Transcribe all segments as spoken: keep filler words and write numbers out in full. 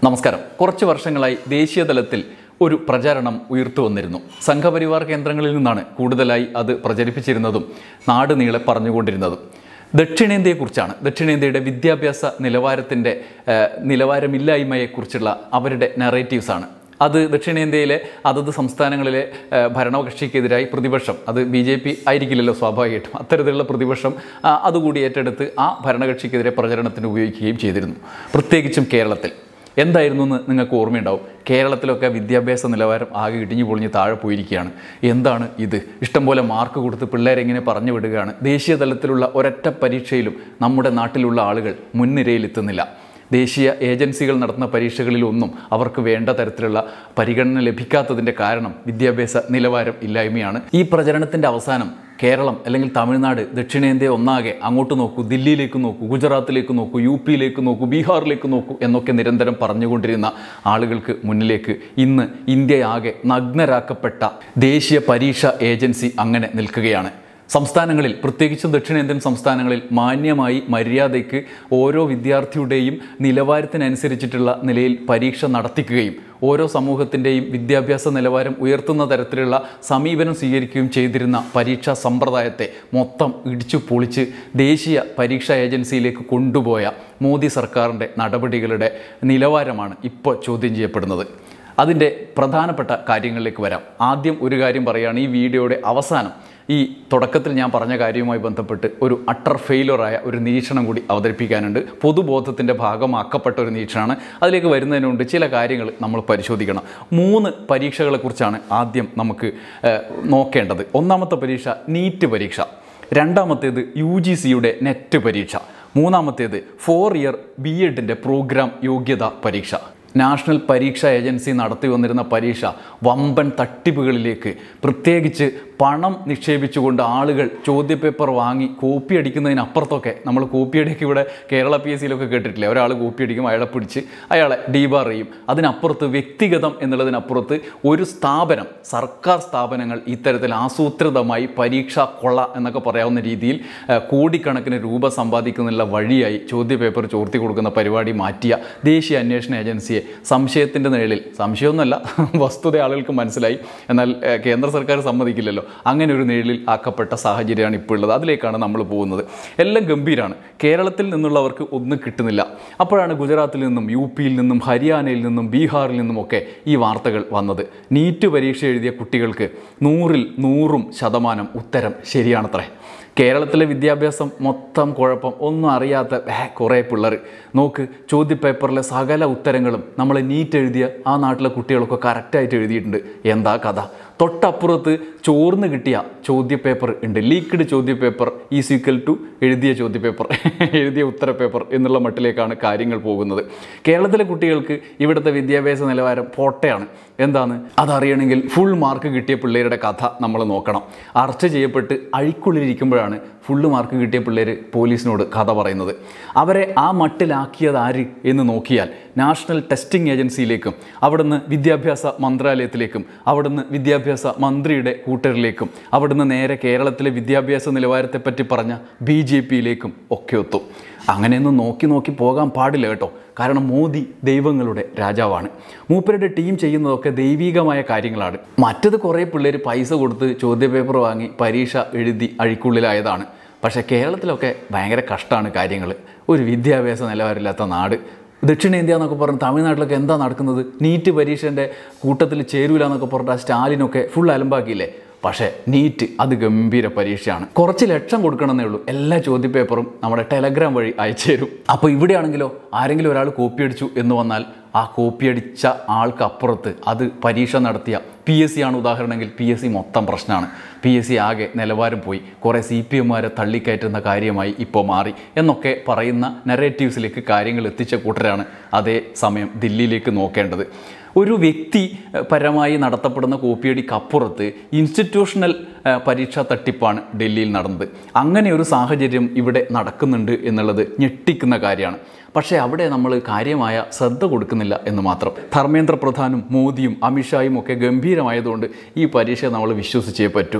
നമസ്കാരം. കുറച്ച് വർഷങ്ങളായി ദേശീയ തലത്തിൽ ഒരു പ്രചാരണം ഉയർത്തു വന്നിരുന്നു. സംഘപരിവാർ കേന്ദ്രങ്ങളിൽ നിന്നാണ് കൂടുതലായി അത് പ്രചരിപ്പിച്ചിരുന്നതും നാട് നീളെ പറഞ്ഞുകൊണ്ടിരുന്നതും. ദക്ഷിണേന്ത്യയെക്കുറിച്ചാണ്. ദക്ഷിണേന്ത്യയുടെ വിദ്യാഭ്യാസ നിലവാരത്തിൻ്റെ നിലവാരമില്ലായ്മയെക്കുറിച്ചുള്ള അവരുടെ നറേറ്റീവ്സാണ്. അത് ദക്ഷിണേന്ത്യയിലെ അതത് സംസ്ഥാനങ്ങളിലെ ഭരണകക്ഷിക്കെതിരായി പ്രതിപക്ഷം, അത് ബി ജെ പി ആയിരിക്കില്ലല്ലോ സ്വാഭാവികമായിട്ടും, അത്തരത്തിലുള്ള പ്രതിപക്ഷം അതുകൂടി ഏറ്റെടുത്ത് ആ ഭരണകക്ഷിക്കെതിരെ പ്രചരണത്തിന് ഉപയോഗിക്കുകയും ചെയ്തിരുന്നു. പ്രത്യേകിച്ചും കേരളത്തിൽ എന്തായിരുന്നു എന്ന് നിങ്ങൾക്ക് ഓർമ്മയുണ്ടാവും. കേരളത്തിലൊക്കെ വിദ്യാഭ്യാസ നിലവാരം ആകെ ഇടിഞ്ഞു പൊളിഞ്ഞ് താഴെ പോയിരിക്കുകയാണ്. എന്താണ് ഇത്? ഇഷ്ടംപോലെ മാർക്ക് കൊടുത്ത് പിള്ളേരെങ്ങനെ പറഞ്ഞു വിടുകയാണ്. ദേശീയ തലത്തിലുള്ള ഒരൊറ്റ പരീക്ഷയിലും നമ്മുടെ നാട്ടിലുള്ള ആളുകൾ മുൻനിരയിലെത്തുന്നില്ല. ദേശീയ ഏജൻസികൾ നടത്തുന്ന പരീക്ഷകളിലൊന്നും അവർക്ക് വേണ്ട തരത്തിലുള്ള പരിഗണന ലഭിക്കാത്തതിൻ്റെ കാരണം വിദ്യാഭ്യാസ നിലവാരം ഇല്ലായ്മയാണ്. ഈ പ്രചരണത്തിൻ്റെ അവസാനം കേരളം അല്ലെങ്കിൽ തമിഴ്നാട്, ദക്ഷിണേന്ത്യ ഒന്നാകെ അങ്ങോട്ട് നോക്കൂ, ദില്ലിയിലേക്ക് നോക്കൂ, ഗുജറാത്തിലേക്ക് നോക്കൂ, യു പിയിലേക്ക് നോക്കൂ, ബീഹാറിലേക്ക് നോക്കൂ എന്നൊക്കെ നിരന്തരം പറഞ്ഞുകൊണ്ടിരുന്ന ആളുകൾക്ക് മുന്നിലേക്ക് ഇന്ന് ഇന്ത്യയാകെ നഗ്നരാക്കപ്പെട്ട ദേശീയ പരീക്ഷാ ഏജൻസി അങ്ങനെ നിൽക്കുകയാണ്. സംസ്ഥാനങ്ങളിൽ, പ്രത്യേകിച്ചും ദക്ഷിണേന്ത്യൻ സംസ്ഥാനങ്ങളിൽ മാന്യമായി മര്യാദയ്ക്ക് ഓരോ വിദ്യാർത്ഥിയുടെയും നിലവാരത്തിനനുസരിച്ചിട്ടുള്ള നിലയിൽ പരീക്ഷ നടത്തിക്കുകയും ഓരോ സമൂഹത്തിൻ്റെയും വിദ്യാഭ്യാസ നിലവാരം ഉയർത്തുന്ന തരത്തിലുള്ള സമീപനം സ്വീകരിക്കുകയും ചെയ്തിരുന്ന പരീക്ഷാ സമ്പ്രദായത്തെ മൊത്തം ഇടിച്ചു പൊളിച്ച് ദേശീയ പരീക്ഷാ ഏജൻസിയിലേക്ക് കൊണ്ടുപോയ മോദി സർക്കാരിൻ്റെ നടപടികളുടെ നിലവാരമാണ് ഇപ്പോൾ ചോദ്യം ചെയ്യപ്പെടുന്നത്. അതിൻ്റെ പ്രധാനപ്പെട്ട കാര്യങ്ങളിലേക്ക് വരാം. ആദ്യം ഒരു കാര്യം പറയുകയാണ്. ഈ വീഡിയോയുടെ അവസാനം ഈ തുടക്കത്തിൽ ഞാൻ പറഞ്ഞ കാര്യവുമായി ബന്ധപ്പെട്ട് ഒരു അട്ടർ ഫെയിലറായ ഒരു നിരീക്ഷണം കൂടി അവതരിപ്പിക്കാനുണ്ട്. പൊതുബോധത്തിൻ്റെ ഭാഗമാക്കപ്പെട്ട ഒരു നിരീക്ഷണമാണ്. അതിലേക്ക് വരുന്നതിന് മുമ്പ് ചില കാര്യങ്ങൾ നമ്മൾ പരിശോധിക്കണം. മൂന്ന് പരീക്ഷകളെക്കുറിച്ചാണ് ആദ്യം നമുക്ക് നോക്കേണ്ടത്. ഒന്നാമത്തെ പരീക്ഷ നീറ്റ് പരീക്ഷ, രണ്ടാമത്തേത് യു ജി സിയുടെ നെറ്റ് പരീക്ഷ, മൂന്നാമത്തേത് ഫോർ ഇയർ ബി എഡിൻ്റെ പ്രോഗ്രാം യോഗ്യതാ പരീക്ഷ. നാഷണൽ പരീക്ഷാ ഏജൻസി നടത്തി വന്നിരുന്ന പരീക്ഷ വമ്പൻ തട്ടിപ്പുകളിലേക്ക്, പ്രത്യേകിച്ച് പണം നിക്ഷേപിച്ചുകൊണ്ട് ആളുകൾ ചോദ്യപേപ്പർ വാങ്ങി കോപ്പി അടിക്കുന്നതിനപ്പുറത്തൊക്കെ, നമ്മൾ കോപ്പിയടിയൊക്കെ ഇവിടെ കേരള പി എസ് സിയിലൊക്കെ കേട്ടിട്ടില്ലേ, ഒരാൾ കോപ്പി അടിക്കും, അയാളെ പിടിച്ച് അയാളെ ഡീബാർ ചെയ്യും. അതിനപ്പുറത്ത് വ്യക്തിഗതം എന്നുള്ളതിനപ്പുറത്ത് ഒരു സ്ഥാപനം, സർക്കാർ സ്ഥാപനങ്ങൾ ഇത്തരത്തിൽ ആസൂത്രിതമായി പരീക്ഷാ കൊള്ള എന്നൊക്കെ പറയാവുന്ന രീതിയിൽ കോടിക്കണക്കിന് രൂപ സമ്പാദിക്കുന്നതിനുള്ള വഴിയായി ചോദ്യപേപ്പർ ചോർത്തി കൊടുക്കുന്ന പരിപാടി മാറ്റിയ ദേശീയ അന്വേഷണ ഏജൻസിയെ സംശയത്തിൻ്റെ നിഴലിൽ, സംശയമൊന്നുമല്ല, വസ്തുത ആളുകൾക്ക് മനസ്സിലായി, എന്നാൽ കേന്ദ്ര സർക്കാർ സമ്മതിക്കില്ലല്ലോ, അങ്ങനെ ഒരു നിഴലിൽ ആക്കപ്പെട്ട സാഹചര്യമാണ് ഇപ്പോൾ ഉള്ളത്. അതിലേക്കാണ് നമ്മൾ പോകുന്നത്. എല്ലാം ഗംഭീരമാണ്. കേരളത്തിൽ നിന്നുള്ളവർക്ക് ഒന്നും കിട്ടുന്നില്ല. അപ്പോഴാണ് ഗുജറാത്തിൽ നിന്നും യു പിയിൽ നിന്നും ഹരിയാനയിൽ നിന്നും ബീഹാറിൽ നിന്നുമൊക്കെ ഈ വാർത്തകൾ വന്നത്. നീറ്റ് പരീക്ഷ എഴുതിയ കുട്ടികൾക്ക് നൂറിൽ നൂറും ശതമാനം ഉത്തരം ശരിയാണത്രേ. കേരളത്തിലെ വിദ്യാഭ്യാസം മൊത്തം കുഴപ്പം, ഒന്നും അറിയാത്ത കുറേ പിള്ളേർ. നോക്ക്, ചോദ്യപേപ്പറിലെ സകല ഉത്തരങ്ങളും നമ്മൾ നീറ്റ് എഴുതിയ ആ നാട്ടിലെ കുട്ടികളൊക്കെ കറക്റ്റായിട്ട് എഴുതിയിട്ടുണ്ട്. എന്താ കഥ? തൊട്ടപ്പുറത്ത് ചോർന്ന് കിട്ടിയ ചോദ്യപേപ്പർ ഉണ്ട്. ലീക്ക്ഡ് ചോദ്യപേപ്പർ ഈസ് ഈക്വൽ ടു എഴുതിയ ചോദ്യപേപ്പർ, എഴുതിയ ഉത്തരപേപ്പർ എന്നുള്ള മട്ടിലേക്കാണ് കാര്യങ്ങൾ പോകുന്നത്. കേരളത്തിലെ കുട്ടികൾക്ക് ഇവിടുത്തെ വിദ്യാഭ്യാസ നിലവാരം പോട്ടയാണ്. എന്താണ് അതറിയണമെങ്കിൽ ഫുൾ മാർക്ക് കിട്ടിയ പിള്ളേരുടെ കഥ നമ്മൾ നോക്കണം. അറസ്റ്റ് ചെയ്യപ്പെട്ട് അഴിക്കുള്ളിലിരിക്കുമ്പോഴാണ് ഫുള്ള് മാർക്ക് കിട്ടിയ പിള്ളേർ പോലീസിനോട് കഥ പറയുന്നത്. അവരെ ആ മട്ടിലാക്കിയത് ആര് എന്ന് നോക്കിയാൽ നാഷണൽ ടെസ്റ്റിംഗ് ഏജൻസിയിലേക്കും അവിടുന്ന് വിദ്യാഭ്യാസ മന്ത്രാലയത്തിലേക്കും അവിടുന്ന് വിദ്യാഭ്യാസ മന്ത്രിയുടെ കൂട്ടരിലേക്കും അവിടുന്ന് നേരെ കേരളത്തിലെ വിദ്യാഭ്യാസ നിലവാരത്തെപ്പറ്റി പറഞ്ഞ ബി ജെ പിയിലേക്കും ഒക്കെ ഒത്തും. അങ്ങനെയൊന്നും നോക്കി നോക്കി പോകാൻ പാടില്ല കേട്ടോ. കാരണം മോദി ദൈവങ്ങളുടെ രാജാവാണ്. മൂപ്പരുടെ ടീം ചെയ്യുന്നതൊക്കെ ദൈവികമായ കാര്യങ്ങളാണ്. മറ്റത് കുറേ പിള്ളേർ പൈസ കൊടുത്ത് ചോദ്യപേപ്പർ വാങ്ങി പരീക്ഷ എഴുതി അഴിക്കുള്ളിലായതാണ്. പക്ഷേ കേരളത്തിലൊക്കെ ഭയങ്കര കഷ്ടമാണ് കാര്യങ്ങൾ. ഒരു വിദ്യാഭ്യാസ നിലവാരമില്ലാത്ത നാട്. ദക്ഷിണേന്ത്യ എന്നൊക്കെ പറഞ്ഞ് തമിഴ്നാട്ടിലൊക്കെ എന്താ നടക്കുന്നത്? നീറ്റ് പരീക്ഷൻ്റെ കൂട്ടത്തിൽ ചേരൂല എന്നൊക്കെ പറഞ്ഞിട്ട് ആ സ്റ്റാലിനൊക്കെ ഫുൾ അലമ്പാക്കിയില്ലേ. പക്ഷേ നീറ്റ് അത് ഗംഭീര പരീക്ഷയാണ്. കുറച്ച് ലക്ഷം കൊടുക്കണമെന്നേ ഉള്ളൂ. എല്ലാ ചോദ്യപേപ്പറും നമ്മുടെ ടെലഗ്രാം വഴി അയച്ചു തരും. അപ്പോൾ ഇവിടെയാണെങ്കിലോ ആരെങ്കിലും ഒരാൾ കോപ്പി അടിച്ചു എന്ന് വന്നാൽ ആ കോപ്പി അടിച്ച ആൾക്കപ്പുറത്ത് അത് പരീക്ഷ നടത്തിയ പി എസ് സി ആണ് ഉദാഹരണമെങ്കിൽ പി എസ് സി മൊത്തം പ്രശ്നമാണ്. പി എസ് സി ആകെ നിലവാരം പോയി, കുറേ സി പി എമ്മാരെ തള്ളിക്കയറ്റുന്ന കാര്യമായി ഇപ്പോൾ മാറി എന്നൊക്കെ പറയുന്ന നെറേറ്റീവ്സിലേക്ക് കാര്യങ്ങൾ എത്തിച്ച കൂട്ടരാണ് അതേ സമയം ദില്ലിയിലേക്ക് നോക്കേണ്ടത്. ഒരു വ്യക്തി പരമായി നടത്തപ്പെടുന്ന കോപ്പിയടിക്കപ്പുറത്ത് ഇൻസ്റ്റിറ്റ്യൂഷണൽ പരീക്ഷാ തട്ടിപ്പാണ് ഡൽഹിയിൽ നടന്നത്. അങ്ങനെ ഒരു സാഹചര്യം ഇവിടെ നടക്കുന്നുണ്ട് എന്നുള്ളത് ഞെട്ടിക്കുന്ന കാര്യമാണ്. പക്ഷേ അവിടെ നമ്മൾ കാര്യമായ ശ്രദ്ധ കൊടുക്കുന്നില്ല എന്ന് മാത്രം. ധർമ്മേന്ദ്ര പ്രധാനും മോദിയും അമിത്ഷായും ഒക്കെ ഗംഭീരമായതുകൊണ്ട് ഈ പരീക്ഷ നമ്മൾ വിശ്വസിച്ചേ പറ്റൂ.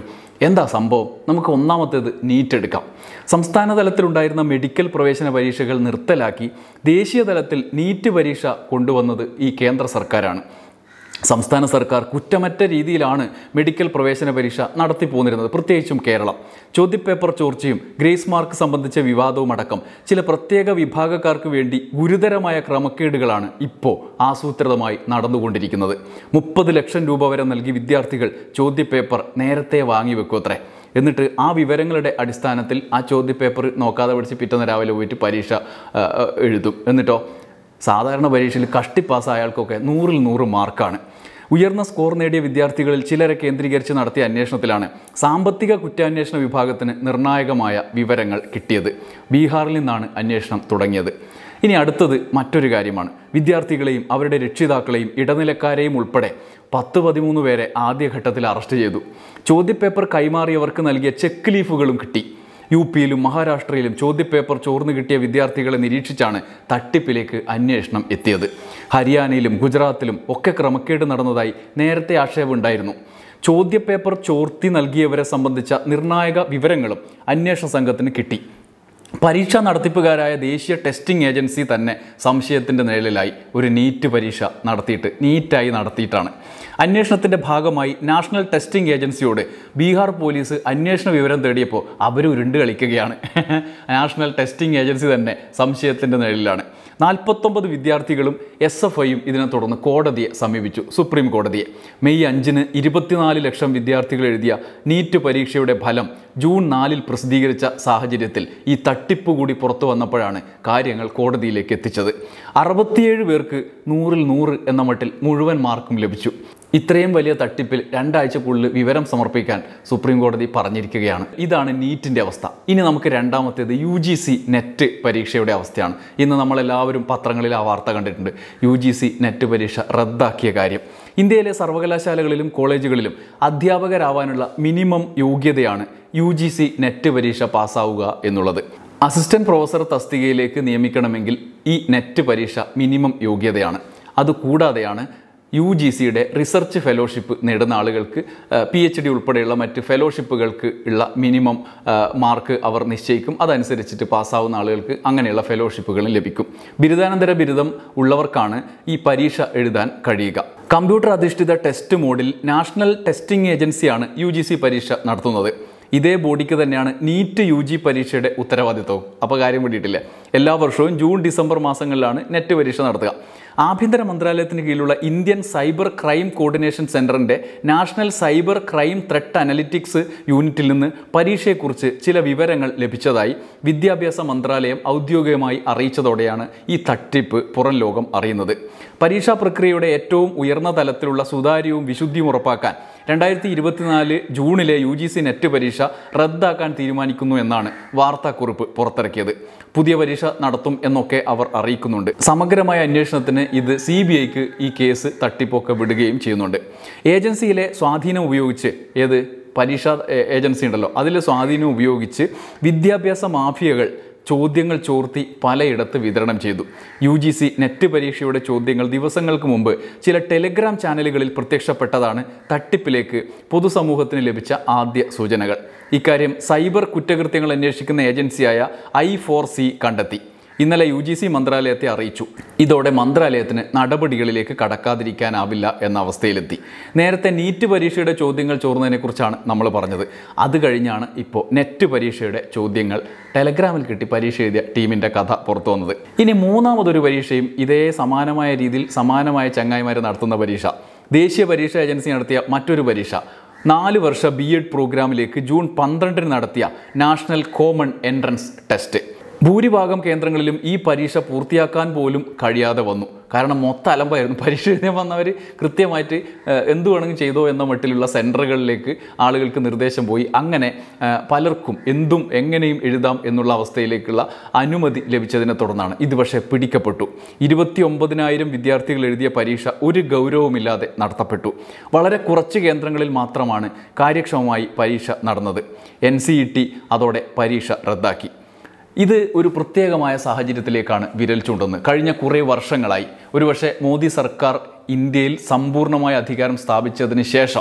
എന്താ സംഭവം? നമുക്ക് ഒന്നാമത്തേത് നീറ്റ് എടുക്കാം. സംസ്ഥാന തലത്തിലുണ്ടായിരുന്ന മെഡിക്കൽ പ്രവേശന പരീക്ഷകൾ നിർത്തലാക്കി ദേശീയ തലത്തിൽ നീറ്റ് പരീക്ഷ കൊണ്ടുവന്നത് ഈ കേന്ദ്ര സർക്കാരാണ്. സംസ്ഥാന സർക്കാർ കുറ്റമറ്റ രീതിയിലാണ് മെഡിക്കൽ പ്രവേശന പരീക്ഷ നടത്തിപ്പോന്നിരുന്നത്, പ്രത്യേകിച്ചും കേരളം. ചോദ്യപേപ്പർ ചോർച്ചയും ഗ്രേസ് മാർക്ക് സംബന്ധിച്ച വിവാദവും അടക്കം ചില പ്രത്യേക വിഭാഗക്കാർക്ക് വേണ്ടി ഗുരുതരമായ ക്രമക്കേടുകളാണ് ഇപ്പോൾ ആസൂത്രിതമായി നടന്നുകൊണ്ടിരിക്കുന്നത്. മുപ്പത് ലക്ഷം രൂപ വരെ നൽകി വിദ്യാർത്ഥികൾ ചോദ്യപേപ്പർ നേരത്തെ വാങ്ങിവെക്കുമത്രേ. എന്നിട്ട് ആ വിവരങ്ങളുടെ അടിസ്ഥാനത്തിൽ ആ ചോദ്യപേപ്പർ നോക്കാതെ പഠിച്ച് പിറ്റേന്ന് രാവിലെ പോയിട്ട് പരീക്ഷ എഴുതും. എന്നിട്ടോ സാധാരണ പരീക്ഷയിൽ കഷ്ടിപ്പാസ് അയാൾക്കൊക്കെ നൂറിൽ നൂറ് മാർക്കാണ്. ഉയർന്ന സ്കോർ നേടിയ വിദ്യാർത്ഥികളിൽ ചിലരെ കേന്ദ്രീകരിച്ച് നടത്തിയ അന്വേഷണത്തിലാണ് സാമ്പത്തിക കുറ്റാന്വേഷണ വിഭാഗത്തിന് നിർണായകമായ വിവരങ്ങൾ കിട്ടിയത്. ബീഹാറിൽ നിന്നാണ് അന്വേഷണം തുടങ്ങിയത്. ഇനി അടുത്തത് മറ്റൊരു കാര്യമാണ്. വിദ്യാർത്ഥികളെയും അവരുടെ രക്ഷിതാക്കളെയും ഇടനിലക്കാരെയും ഉൾപ്പെടെ പത്ത് പതിമൂന്ന് പേരെ ആദ്യഘട്ടത്തിൽ അറസ്റ്റ് ചെയ്തു. ചോദ്യപേപ്പർ കൈമാറിയവർക്ക് നൽകിയ ചെക്ക് ലീഫുകളും കിട്ടി. യു പിയിലും മഹാരാഷ്ട്രയിലും ചോദ്യപേപ്പർ ചോർന്നു കിട്ടിയ വിദ്യാർത്ഥികളെ നിരീക്ഷിച്ചാണ് തട്ടിപ്പിലേക്ക് അന്വേഷണം എത്തിയത്. ഹരിയാനയിലും ഗുജറാത്തിലും ഒക്കെ ക്രമക്കേട് നടന്നതായി നേരത്തെ ആക്ഷേപമുണ്ടായിരുന്നു. ചോദ്യപേപ്പർ ചോർത്തി നൽകിയവരെ സംബന്ധിച്ച നിർണായക വിവരങ്ങളും അന്വേഷണ സംഘത്തിന് കിട്ടി. പരീക്ഷാ നടത്തിപ്പുകാരായ ദേശീയ ടെസ്റ്റിംഗ് ഏജൻസി തന്നെ സംശയത്തിൻ്റെ നിഴലിലായി ഒരു നീറ്റ് പരീക്ഷ നടത്തിയിട്ട് നീറ്റായി നടത്തിയിട്ടാണ്. അന്വേഷണത്തിൻ്റെ ഭാഗമായി നാഷണൽ ടെസ്റ്റിംഗ് ഏജൻസിയോട് ബീഹാർ പോലീസ് അന്വേഷണ വിവരം തേടിയപ്പോൾ അവർ ഉരുണ്ട് കളിക്കുകയാണ്. നാഷണൽ ടെസ്റ്റിംഗ് ഏജൻസി തന്നെ സംശയത്തിൻ്റെ നിഴലിലാണ്. നാൽപ്പത്തൊമ്പത് വിദ്യാർത്ഥികളും എസ് എഫ് ഐയും ഇതിനെ തുടർന്ന് കോടതിയെ സമീപിച്ചു, സുപ്രീം കോടതിയെ. മെയ് അഞ്ചിന് ഇരുപത്തിനാല് ലക്ഷം വിദ്യാർത്ഥികൾ എഴുതിയ നീറ്റ് പരീക്ഷയുടെ ഫലം ജൂൺ നാലിൽ പ്രസിദ്ധീകരിച്ച സാഹചര്യത്തിൽ ഈ തട്ടിപ്പ് കൂടി പുറത്തു വന്നപ്പോഴാണ് കാര്യങ്ങൾ കോടതിയിലേക്ക് എത്തിച്ചത്. അറുപത്തിയേഴ് പേർക്ക് നൂറിൽ നൂറ് എന്ന മട്ടിൽ മുഴുവൻ മാർക്കും ലഭിച്ചു. ഇത്രയും വലിയ തട്ടിപ്പിൽ രണ്ടാഴ്ചക്കുള്ളിൽ വിവരം സമർപ്പിക്കാൻ സുപ്രീം കോടതി പറഞ്ഞിരിക്കുകയാണ്. ഇതാണ് നീറ്റിൻ്റെ അവസ്ഥ. ഇനി നമുക്ക് രണ്ടാമത്തേത് യു ജി സി നെറ്റ് പരീക്ഷയുടെ അവസ്ഥയാണ്. ഇന്ന് നമ്മളെല്ലാവരും പത്രങ്ങളിൽ ആ വാർത്ത കണ്ടിട്ടുണ്ട്. യു ജി സി നെറ്റ് പരീക്ഷ റദ്ദാക്കിയ കാര്യം. ഇന്ത്യയിലെ സർവകലാശാലകളിലും കോളേജുകളിലും അധ്യാപകരാവാനുള്ള മിനിമം യോഗ്യതയാണ് യു ജി സി നെറ്റ് പരീക്ഷ പാസ്സാവുക എന്നുള്ളത്. അസിസ്റ്റന്റ് പ്രൊഫസർ തസ്തികയിലേക്ക് നിയമിക്കണമെങ്കിൽ ഈ നെറ്റ് പരീക്ഷ മിനിമം യോഗ്യതയാണ്. അതുകൂടാതെയാണ് യു ജി സിയുടെ റിസർച്ച് ഫെലോഷിപ്പ് നേടുന്ന ആളുകൾക്ക് പി എച്ച് ഡി ഉൾപ്പെടെയുള്ള മറ്റ് ഫെലോഷിപ്പുകൾക്ക് ഉള്ള മിനിമം മാർക്ക് അവർ നിശ്ചയിക്കും. അതനുസരിച്ചിട്ട് പാസ്സാവുന്ന ആളുകൾക്ക് അങ്ങനെയുള്ള ഫെലോഷിപ്പുകളും ലഭിക്കും. ബിരുദാനന്തര ബിരുദം ഉള്ളവർക്കാണ് ഈ പരീക്ഷ എഴുതാൻ കഴിയുക. കമ്പ്യൂട്ടർ അധിഷ്ഠിത ടെസ്റ്റ് മോഡിൽ നാഷണൽ ടെസ്റ്റിംഗ് ഏജൻസിയാണ് യു ജി സി പരീക്ഷ നടത്തുന്നത്. ഇതേ ബോഡിക്ക് തന്നെയാണ് നീറ്റ് യു ജി പരീക്ഷയുടെ ഉത്തരവാദിത്വവും. അപ്പോൾ കാര്യം പിടിയിട്ടില്ല. എല്ലാ വർഷവും ജൂൺ ഡിസംബർ മാസങ്ങളിലാണ് നെറ്റ് പരീക്ഷ നടത്തുക. ആഭ്യന്തര മന്ത്രാലയത്തിന് കീഴിലുള്ള ഇന്ത്യൻ സൈബർ ക്രൈം കോർഡിനേഷൻ സെൻറ്ററിൻ്റെ national cyber crime threat analytics യൂണിറ്റിൽ നിന്ന് പരീക്ഷയെക്കുറിച്ച് ചില വിവരങ്ങൾ ലഭിച്ചതായി വിദ്യാഭ്യാസ മന്ത്രാലയം ഔദ്യോഗികമായി അറിയിച്ചതോടെയാണ് ഈ തട്ടിപ്പ് പുറം ലോകം അറിയുന്നത്. പരീക്ഷാ പ്രക്രിയയുടെ ഏറ്റവും ഉയർന്ന തലത്തിലുള്ള സുതാര്യവും വിശുദ്ധിയും ഉറപ്പാക്കാൻ രണ്ടായിരത്തി ഇരുപത്തിനാല് ജൂണിലെ യു ജി സി നെറ്റ് പരീക്ഷ റദ്ദാക്കാൻ തീരുമാനിക്കുന്നു എന്നാണ് വാർത്താക്കുറിപ്പ് പുറത്തിറക്കിയത്. പുതിയ പരീക്ഷ നടത്തും എന്നൊക്കെ അവർ അറിയിക്കുന്നുണ്ട്. സമഗ്രമായ അന്വേഷണത്തിന് ഇത് സി ബി ഐക്ക് ഈ കേസ് തട്ടിപ്പൊക്കെ വിടുകയും ചെയ്യുന്നുണ്ട്. ഏജൻസിയിലെ സ്വാധീനം ഉപയോഗിച്ച് ഏത് പരീക്ഷാ ഏജൻസി ഉണ്ടല്ലോ അതിലെ സ്വാധീനം ഉപയോഗിച്ച് വിദ്യാഭ്യാസ മാഫിയകൾ ചോദ്യങ്ങൾ ചോർത്തി പലയിടത്ത് വിതരണം ചെയ്തു. യു ജി സി നെറ്റ് പരീക്ഷയുടെ ചോദ്യങ്ങൾ ദിവസങ്ങൾക്ക് മുമ്പ് ചില ടെലിഗ്രാം ചാനലുകളിൽ പ്രത്യക്ഷപ്പെട്ടതാണ് തട്ടിപ്പിലേക്ക് പൊതുസമൂഹത്തിന് ലഭിച്ച ആദ്യ സൂചനകൾ. ഇക്കാര്യം സൈബർ കുറ്റകൃത്യങ്ങൾ അന്വേഷിക്കുന്ന ഏജൻസിയായ ഐ ഫോർ സി കണ്ടെത്തി. ഇന്നലെ യു ജി സി മന്ത്രാലയത്തെ അറിയിച്ചു. ഇതോടെ മന്ത്രാലയത്തിന് നടപടികളിലേക്ക് കടക്കാതിരിക്കാനാവില്ല എന്ന അവസ്ഥയിലെത്തി. നേരത്തെ നീറ്റ് പരീക്ഷയുടെ ചോദ്യങ്ങൾ ചോർന്നതിനെക്കുറിച്ചാണ് നമ്മൾ പറഞ്ഞത്. അത് കഴിഞ്ഞാണ് ഇപ്പോൾ നെറ്റ് പരീക്ഷയുടെ ചോദ്യങ്ങൾ ടെലഗ്രാമിൽ കിട്ടി പരീക്ഷ എഴുതിയ ടീമിൻ്റെ കഥ പുറത്തു വന്നത്. ഇനി മൂന്നാമതൊരു പരീക്ഷയും ഇതേ സമാനമായ രീതിയിൽ സമാനമായ ചങ്ങായിമാർ നടത്തുന്ന പരീക്ഷ. ദേശീയ പരീക്ഷാ ഏജൻസി നടത്തിയ മറ്റൊരു പരീക്ഷ നാല് വർഷ ബി എഡ് പ്രോഗ്രാമിലേക്ക് ജൂൺ പന്ത്രണ്ടിന് നടത്തിയ നാഷണൽ കോമൺ എൻട്രൻസ് ടെസ്റ്റ്. ഭൂരിഭാഗം കേന്ദ്രങ്ങളിലും ഈ പരീക്ഷ പൂർത്തിയാക്കാൻ പോലും കഴിയാതെ വന്നു. കാരണം മൊത്തം അലമ്പായിരുന്നു. പരീക്ഷ എഴുതാൻ വന്നവർ കൃത്യമായിട്ട് എന്തു വേണമെങ്കിലും ചെയ്തോ എന്ന മട്ടിലുള്ള സെൻറ്ററുകളിലേക്ക് ആളുകൾക്ക് നിർദ്ദേശം പോയി. അങ്ങനെ പലർക്കും എന്തും എങ്ങനെയും എഴുതാം എന്നുള്ള അവസ്ഥയിലേക്കുള്ള അനുമതി ലഭിച്ചതിനെ തുടർന്നാണ് ഇത് പക്ഷേ പിടിക്കപ്പെട്ടു. ഇരുപത്തി ഒമ്പതിനായിരം വിദ്യാർത്ഥികൾ എഴുതിയ പരീക്ഷ ഒരു ഗൗരവമില്ലാതെ നടത്തപ്പെട്ടു. വളരെ കുറച്ച് കേന്ദ്രങ്ങളിൽ മാത്രമാണ് കാര്യക്ഷമമായി പരീക്ഷ നടന്നത്. എൻ സി ഇ ടി അതോടെ പരീക്ഷ റദ്ദാക്കി. ഇത് ഒരു പ്രത്യേകമായ സാഹചര്യത്തിലേക്കാണ് വിരൽ ചൂണ്ടുന്നത്. കഴിഞ്ഞ കുറേ വർഷങ്ങളായി ഒരുപക്ഷെ മോദി സർക്കാർ ഇന്ത്യയിൽ സമ്പൂർണ്ണമായ അധികാരം സ്ഥാപിച്ചതിന് ശേഷം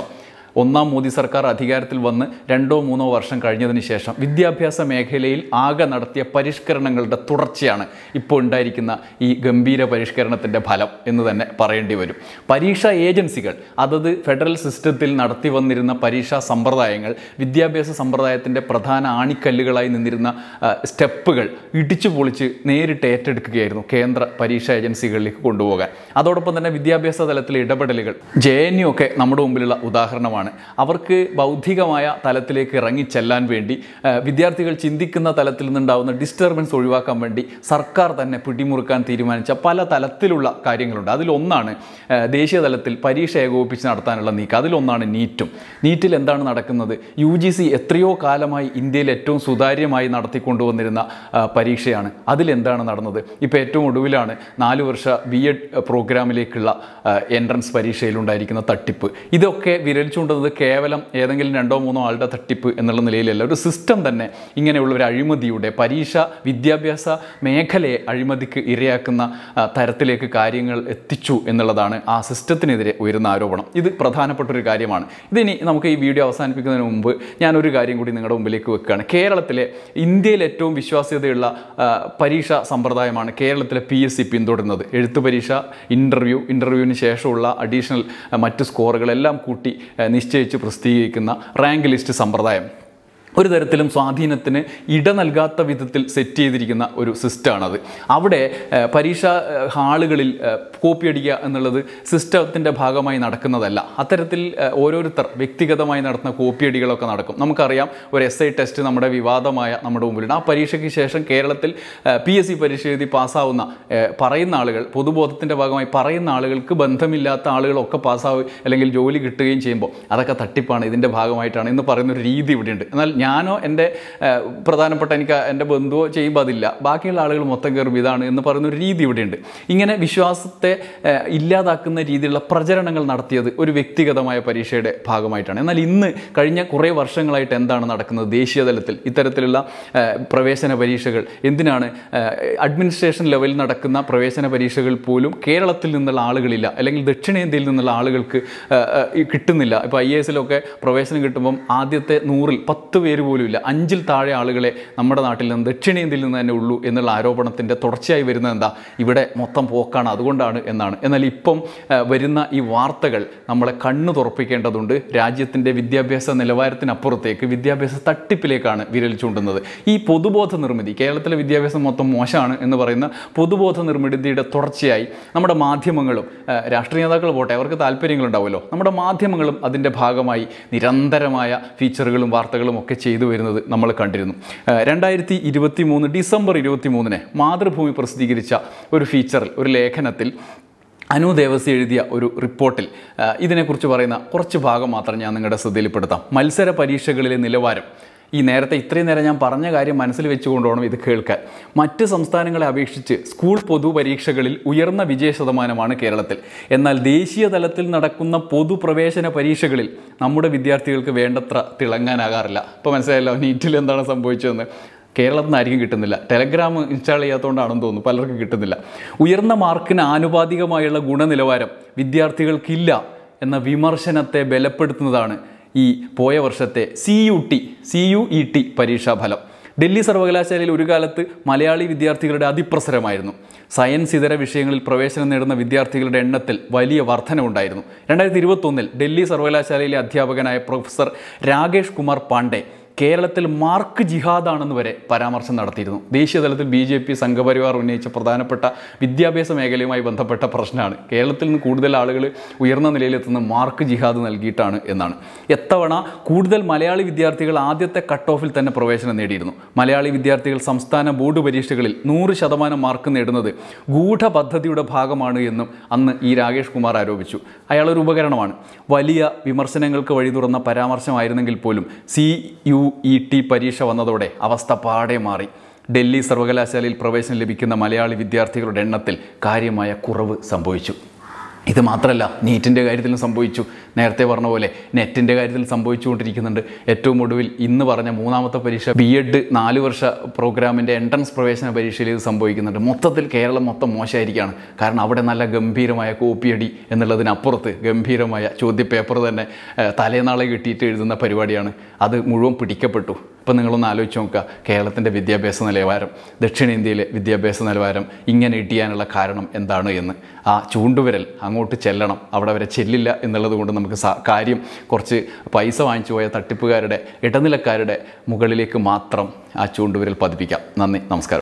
ഒന്നാം മോദി സർക്കാർ അധികാരത്തിൽ വന്ന് രണ്ടോ മൂന്നോ വർഷം കഴിഞ്ഞതിന് ശേഷം വിദ്യാഭ്യാസ മേഖലയിൽ ആകെ നടത്തിയ പരിഷ്കരണങ്ങളുടെ തുടർച്ചയാണ് ഇപ്പോൾ ഉണ്ടായിരിക്കുന്ന ഈ ഗംഭീര പരിഷ്കരണത്തിൻ്റെ ഫലം എന്ന് തന്നെ പറയേണ്ടി വരും. പരീക്ഷാ ഏജൻസികൾ അതത് ഫെഡറൽ സിസ്റ്റത്തിൽ നടത്തി വന്നിരുന്ന പരീക്ഷാ സമ്പ്രദായങ്ങൾ, വിദ്യാഭ്യാസ സമ്പ്രദായത്തിൻ്റെ പ്രധാന ആണിക്കല്ലുകളായി നിന്നിരുന്ന സ്റ്റെപ്പുകൾ ഇടിച്ചു പൊളിച്ച് നേരിട്ട് ഏറ്റെടുക്കുകയായിരുന്നു കേന്ദ്ര പരീക്ഷാ ഏജൻസികളിലേക്ക് കൊണ്ടുപോകാൻ. അതോടൊപ്പം തന്നെ വിദ്യാഭ്യാസ തലത്തിലെ ഇടപെടലുകൾ, ജെ എൻ യു ഒക്കെ നമ്മുടെ മുമ്പിലുള്ള ഉദാഹരണമാണ്. അവർക്ക് ബൗദ്ധികമായ തലത്തിലേക്ക് ഇറങ്ങിച്ചെല്ലാൻ വേണ്ടി, വിദ്യാർത്ഥികൾ ചിന്തിക്കുന്ന തലത്തിൽ നിന്നുണ്ടാവുന്ന ഡിസ്റ്റർബൻസ് ഒഴിവാക്കാൻ വേണ്ടി സർക്കാർ തന്നെ പിടിമുറുക്കാൻ തീരുമാനിച്ച പല തലത്തിലുള്ള കാര്യങ്ങളുണ്ട്. അതിലൊന്നാണ് ദേശീയ തലത്തിൽ പരീക്ഷ ഏകോപിപ്പിച്ച് നടത്താനുള്ള നീക്കം. അതിലൊന്നാണ് നീറ്റും. നീറ്റിൽ എന്താണ് നടക്കുന്നത്? യു ജി സി എത്രയോ കാലമായി ഇന്ത്യയിൽ ഏറ്റവും സുതാര്യമായി നടത്തിക്കൊണ്ടുവന്നിരുന്ന പരീക്ഷയാണ്. അതിലെന്താണ് നടന്നത്? ഇപ്പോൾ ഏറ്റവും ഒടുവിലാണ് നാല് വർഷ ബി എഡ് പ്രോഗ്രാമിലേക്കുള്ള എൻട്രൻസ് പരീക്ഷയിലുണ്ടായിരിക്കുന്ന തട്ടിപ്പ്. ഇതൊക്കെ വിരൽ ചൂണ്ടുന്നത് കേവലം ഏതെങ്കിലും രണ്ടോ മൂന്നോ ആളുടെ തട്ടിപ്പ് എന്നുള്ള നിലയിലല്ല. ഒരു സിസ്റ്റം തന്നെ ഇങ്ങനെയുള്ള ഒരു അഴിമതിയുടെ, പരീക്ഷ വിദ്യാഭ്യാസ മേഖലയെ അഴിമതിക്ക് ഇരയാക്കുന്ന തരത്തിലേക്ക് കാര്യങ്ങൾ എത്തിച്ചു എന്നുള്ളതാണ് ആ സിസ്റ്റത്തിനെതിരെ ഉയരുന്ന ആരോപണം. ഇത് പ്രധാനപ്പെട്ടൊരു കാര്യമാണ്. ഇതിനി നമുക്ക് ഈ വീഡിയോ അവസാനിപ്പിക്കുന്നതിന് മുമ്പ് ഞാനൊരു കാര്യം കൂടി നിങ്ങളുടെ മുമ്പിലേക്ക് വെക്കുകയാണ്. കേരളത്തിലെ, ഇന്ത്യയിൽ ഏറ്റവും വിശ്വാസ്യതയുള്ള പരീക്ഷാ സമ്പ്രദായമാണ് കേരളത്തിലെ പി എസ് സി പിന്തുടരുന്നത്. എഴുത്ത് പരീക്ഷ, ഇൻ്റർവ്യൂ, ഇൻ്റർവ്യൂവിന് ശേഷമുള്ള അഡീഷണൽ മറ്റ് സ്കോറുകളെല്ലാം കൂട്ടി നിശ്ചയിച്ച് പ്രസിദ്ധീകരിക്കുന്ന റാങ്ക് ലിസ്റ്റ് സമ്പ്രദായം ഒരു തരത്തിലും സ്വാധീനത്തിന് ഇട നൽകാത്ത വിധത്തിൽ സെറ്റ് ചെയ്തിരിക്കുന്ന ഒരു സിസ്റ്റമാണത്. അവിടെ പരീക്ഷാ ഹാളുകളിൽ കോപ്പി അടിക്കുക എന്നുള്ളത് സിസ്റ്റത്തിൻ്റെ ഭാഗമായി നടക്കുന്നതല്ല. അത്തരത്തിൽ ഓരോരുത്തർ വ്യക്തിഗതമായി നടത്തുന്ന കോപ്പിയടികളൊക്കെ നടക്കും. നമുക്കറിയാം, ഒരു എസ് ഐ ടെസ്റ്റ് നമ്മുടെ വിവാദമായ നമ്മുടെ മുമ്പിലുണ്ട്. ആ പരീക്ഷയ്ക്ക് ശേഷം കേരളത്തിൽ പി എസ് സി പരീക്ഷ എഴുതി പാസ്സാവുന്ന പറയുന്ന ആളുകൾ, പൊതുബോധത്തിൻ്റെ ഭാഗമായി പറയുന്ന ആളുകൾക്ക് ബന്ധമില്ലാത്ത ആളുകളൊക്കെ പാസ്സാവുക അല്ലെങ്കിൽ ജോലി കിട്ടുകയും ചെയ്യുമ്പോൾ അതൊക്കെ തട്ടിപ്പാണ്, ഇതിൻ്റെ ഭാഗമായിട്ടാണ് എന്ന് പറയുന്നൊരു രീതി ഇവിടെയുണ്ട്. എന്നാൽ ഞാനോ എൻ്റെ പ്രധാനപ്പെട്ട എനിക്ക് എൻ്റെ ബന്ധുവോ ചെയ്യുമ്പോൾ അതില്ല, ബാക്കിയുള്ള ആളുകൾ മൊത്തം കയറും ഇതാണ് എന്ന് പറയുന്നൊരു രീതി ഇവിടെയുണ്ട്. ഇങ്ങനെ വിശ്വാസത്തെ ഇല്ലാതാക്കുന്ന രീതിയിലുള്ള പ്രചരണങ്ങൾ നടത്തിയത് ഒരു വ്യക്തിഗതമായ പരീക്ഷയുടെ ഭാഗമായിട്ടാണ്. എന്നാൽ ഇന്ന് കഴിഞ്ഞ കുറേ വർഷങ്ങളായിട്ട് എന്താണ് നടക്കുന്നത്? ദേശീയ തലത്തിൽ ഇത്തരത്തിലുള്ള പ്രവേശന പരീക്ഷകൾ, എന്തിനാണ് അഡ്മിനിസ്ട്രേഷൻ ലെവലിൽ നടക്കുന്ന പ്രവേശന പരീക്ഷകൾ പോലും കേരളത്തിൽ നിന്നുള്ള ആളുകളില്ല, അല്ലെങ്കിൽ ദക്ഷിണേന്ത്യയിൽ നിന്നുള്ള ആളുകൾക്ക് കിട്ടുന്നില്ല. ഇപ്പോൾ ഐ എ എസിലൊക്കെ പ്രവേശനം കിട്ടുമ്പം ആദ്യത്തെ നൂറിൽ പത്ത് പേര് പോലും ഇല്ല, അഞ്ചിൽ താഴെ ആളുകളെ നമ്മുടെ നാട്ടിൽ നിന്ന്, ദക്ഷിണേന്ത്യയിൽ നിന്ന് തന്നെ ഉള്ളൂ എന്നുള്ള ആരോപണത്തിൻ്റെ തുടർച്ചയായി വരുന്നത് എന്താ? ഇവിടെ മൊത്തം പോക്കാണ്, അതുകൊണ്ടാണ് എന്നാണ്. എന്നാൽ ഇപ്പം വരുന്ന ഈ വാർത്തകൾ നമ്മളെ കണ്ണു തുറപ്പിക്കേണ്ടതുണ്ട്. രാജ്യത്തിൻ്റെ വിദ്യാഭ്യാസ നിലവാരത്തിനപ്പുറത്തേക്ക് വിദ്യാഭ്യാസ തട്ടിപ്പിലേക്കാണ് വിരൽ ചൂണ്ടുന്നത്. ഈ പൊതുബോധ നിർമ്മിതി, കേരളത്തിലെ വിദ്യാഭ്യാസം മൊത്തം മോശമാണ് എന്ന് പറയുന്ന പൊതുബോധ നിർമ്മിതിയുടെ തുടർച്ചയായി നമ്മുടെ മാധ്യമങ്ങളും, രാഷ്ട്രീയ നേതാക്കൾ പോട്ടെ, അവർക്ക് താല്പര്യങ്ങളുണ്ടാവുമല്ലോ, നമ്മുടെ മാധ്യമങ്ങളും അതിൻ്റെ ഭാഗമായി നിരന്തരമായ ഫീച്ചറുകളും വാർത്തകളും ഒക്കെ ചെയ്തു വരുന്നത് നമ്മൾ കണ്ടിരുന്നു. രണ്ടായിരത്തി ഇരുപത്തി മൂന്ന് ഡിസംബർ ഇരുപത്തി മൂന്നിന് മാതൃഭൂമി പ്രസിദ്ധീകരിച്ച ഒരു ഫീച്ചറിൽ, ഒരു ലേഖനത്തിൽ അനു ദേവസി എഴുതിയ ഒരു റിപ്പോർട്ടിൽ ഇതിനെക്കുറിച്ച് പറയുന്ന കുറച്ച് ഭാഗം മാത്രം ഞാൻ നിങ്ങളുടെ ശ്രദ്ധയിൽപ്പെടുത്താം. മത്സര പരീക്ഷകളിലെ നിലവാരം, ഈ നേരത്തെ ഇത്രയും നേരം ഞാൻ പറഞ്ഞ കാര്യം മനസ്സിൽ വെച്ചുകൊണ്ടുവേണം ഇത് കേൾക്കാൻ. മറ്റ് സംസ്ഥാനങ്ങളെ അപേക്ഷിച്ച് സ്കൂൾ പൊതുപരീക്ഷകളിൽ ഉയർന്ന വിജയ ശതമാനമാണ് കേരളത്തിൽ. എന്നാൽ ദേശീയ തലത്തിൽ നടക്കുന്ന പൊതുപ്രവേശന പരീക്ഷകളിൽ നമ്മുടെ വിദ്യാർത്ഥികൾക്ക് വേണ്ടത്ര തിളങ്ങാനാകാറില്ല. ഇപ്പോൾ മനസ്സിലായല്ലോ നീറ്റിൽ എന്താണ് സംഭവിച്ചതെന്ന്. കേരളത്തിൽ നിന്നായിരിക്കും കിട്ടുന്നില്ല, ടെലഗ്രാം ഇൻസ്റ്റാൾ ചെയ്യാത്തതുകൊണ്ടാണെന്ന് തോന്നുന്നു പലർക്കും കിട്ടുന്നില്ല. ഉയർന്ന മാർക്കിന് ആനുപാതികമായുള്ള ഗുണനിലവാരം വിദ്യാർത്ഥികൾക്കില്ല എന്ന വിമർശനത്തെ ബലപ്പെടുത്തുന്നതാണ് ഈ പോയ വർഷത്തെ C U T C U E T പരീക്ഷാഫലം. ഡൽഹി സർവകലാശാലയിൽ ഒരു കാലത്ത് മലയാളി വിദ്യാർത്ഥികളുടെ അതിപ്രസരമായിരുന്നു. സയൻസ് ഇതര വിഷയങ്ങളിൽ പ്രവേശനം നേടുന്ന വിദ്യാർത്ഥികളുടെ എണ്ണത്തിൽ വലിയ വർധനവുണ്ടായിരുന്നു. രണ്ടായിരത്തി ഇരുപത്തൊന്നിൽ ഡൽഹി സർവകലാശാലയിലെ അധ്യാപകനായ പ്രൊഫസർ രാകേഷ് കുമാർ പാണ്ഡെ കേരളത്തിൽ മാർക്ക് ജിഹാദാണെന്ന് വരെ പരാമർശം നടത്തിയിരുന്നു. ദേശീയ തലത്തിൽ ബി ജെ പി സംഘപരിവാർ ഉന്നയിച്ച പ്രധാനപ്പെട്ട വിദ്യാഭ്യാസ മേഖലയുമായി ബന്ധപ്പെട്ട പ്രശ്നമാണ്. കേരളത്തിൽ നിന്ന് കൂടുതൽ ആളുകൾ ഉയർന്ന നിലയിലെത്തുന്ന മാർക്ക് ജിഹാദ് നൽകിയിട്ടാണ് എന്നാണ്. എത്തവണ കൂടുതൽ മലയാളി വിദ്യാർത്ഥികൾ ആദ്യത്തെ കട്ട് ഓഫിൽ തന്നെ പ്രവേശനം നേടിയിരുന്നു. മലയാളി വിദ്യാർത്ഥികൾ സംസ്ഥാന ബോർഡ് പരീക്ഷകളിൽ നൂറ് ശതമാനം മാർക്ക് നേടുന്നത് ഗൂഢപദ്ധതിയുടെ ഭാഗമാണ് എന്നും അന്ന് ഈ രാകേഷ് കുമാർ ആരോപിച്ചു. അയാളൊരു ഉപകരണമാണ്. വലിയ വിമർശനങ്ങൾക്ക് വഴി തുറന്ന പരാമർശമായിരുന്നെങ്കിൽ പോലും സി യു ഇ ടി പരീക്ഷ വന്നതോടെ അവസ്ഥ പാടെ മാറി. ഡൽഹി സർവകലാശാലയിൽ പ്രവേശനം ലഭിക്കുന്ന മലയാളി വിദ്യാർത്ഥികളുടെ എണ്ണത്തിൽ കാര്യമായ കുറവ് സംഭവിച്ചു. ഇത് മാത്രമല്ല, നീറ്റിൻ്റെ കാര്യത്തിലും സംഭവിച്ചു. നേരത്തെ പറഞ്ഞ പോലെ നെറ്റിൻ്റെ കാര്യത്തിൽ സംഭവിച്ചുകൊണ്ടിരിക്കുന്നുണ്ട്. ഏറ്റവും ഒടുവിൽ ഇന്ന് പറഞ്ഞ മൂന്നാമത്തെ പരീക്ഷ ബി എഡ് നാല് വർഷ പ്രോഗ്രാമിൻ്റെ എൻട്രൻസ് പ്രവേശന പരീക്ഷയിൽ ഇത് സംഭവിക്കുന്നുണ്ട്. മൊത്തത്തിൽ കേരളം മൊത്തം മോശമായിരിക്കുകയാണ്. കാരണം അവിടെ നല്ല ഗംഭീരമായ കോപ്പിയടി എന്നുള്ളതിനപ്പുറത്ത് ഗംഭീരമായ ചോദ്യപേപ്പർ തന്നെ തലേനാളെ കിട്ടിയിട്ട് എഴുതുന്ന പരിപാടിയാണ്. അത് മുഴുവൻ പിടിക്കപ്പെട്ടു. ഇപ്പം നിങ്ങളൊന്ന് ആലോചിച്ച് നോക്കുക, കേരളത്തിൻ്റെ വിദ്യാഭ്യാസ നിലവാരം, ദക്ഷിണേന്ത്യയിലെ വിദ്യാഭ്യാസ നിലവാരം ഇങ്ങനെ ഇടിയാനുള്ള കാരണം എന്താണ് എന്ന്. ആ ചൂണ്ടുവിരൽ അങ്ങോട്ട് ചെല്ലണം, അവിടെ വരെ ചെല്ലില്ല എന്നുള്ളത് കൊണ്ട് നമുക്ക് കാര്യം കുറച്ച് പൈസ വാങ്ങിച്ചു പോയ തട്ടിപ്പുകാരുടെ, ഇടനിലക്കാരുടെ മുകളിലേക്ക് മാത്രം ആ ചൂണ്ടുവിരൽ പതിപ്പിക്കാം. നന്ദി, നമസ്കാരം.